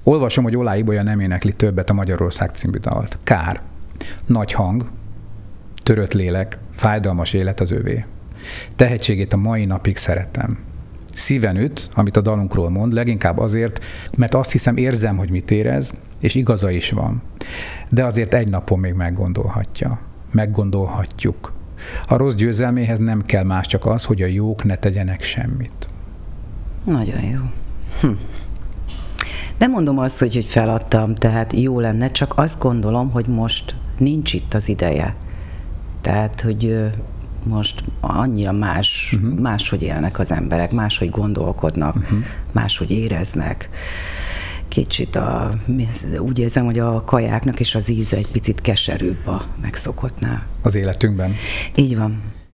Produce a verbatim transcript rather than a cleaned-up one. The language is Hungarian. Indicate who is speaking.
Speaker 1: Olvasom, hogy Olá Ibolya nem énekli többet a Magyarország című dalt. Kár. Nagy hang, törött lélek, fájdalmas élet az övé. Tehetségét a mai napig szeretem. Szíven üt, amit a dalunkról mond, leginkább azért, mert azt hiszem érzem, hogy mit érez, és igaza is van. De azért egy napon még meggondolhatja. Meggondolhatjuk. A rossz győzelméhez nem kell más, csak az, hogy a jók ne tegyenek semmit.
Speaker 2: Nagyon jó. Hm. Nem mondom azt, hogy, hogy feladtam, tehát jó lenne, csak azt gondolom, hogy most nincs itt az ideje. Tehát, hogy most annyira más, uh-huh. máshogy élnek az emberek, máshogy gondolkodnak, uh-huh. máshogy éreznek. Kicsit a, úgy érzem, hogy a kajáknak is az íze egy picit keserűbb a megszokottnál.
Speaker 1: Az életünkben?
Speaker 2: Így van.